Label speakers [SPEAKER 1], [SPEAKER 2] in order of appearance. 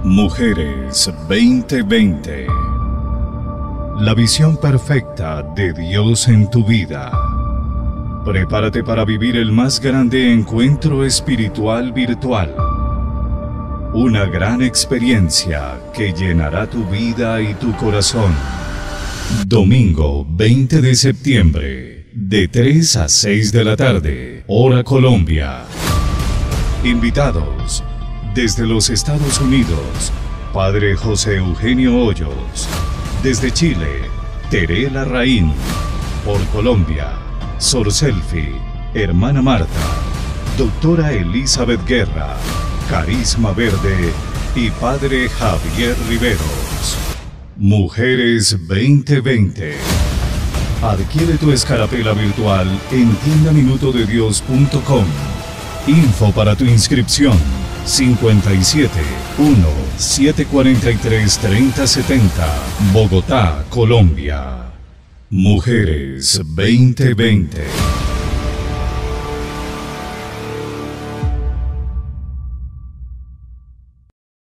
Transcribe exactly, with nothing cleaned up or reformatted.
[SPEAKER 1] Mujeres veinte veinte. La visión perfecta de Dios en tu vida. Prepárate para vivir el más grande encuentro espiritual virtual. Una gran experiencia que llenará tu vida y tu corazón. Domingo veinte de septiembre, de tres a seis de la tarde, hora Colombia. Invitados, desde los Estados Unidos, Padre José Eugenio Hoyos. Desde Chile, Tere Larraín. Por Colombia, Sor Selfie, Hermana Marta, Doctora Elizabeth Guerra, Carisma Verde y Padre Javier Riveros. Mujeres veinte veinte. Adquiere tu escarapela virtual en tienda minuto de dios punto com. Info para tu inscripción: cincuenta y siete, uno, siete cuarenta y tres, treinta setenta, Bogotá, Colombia. Mujeres veinte veinte.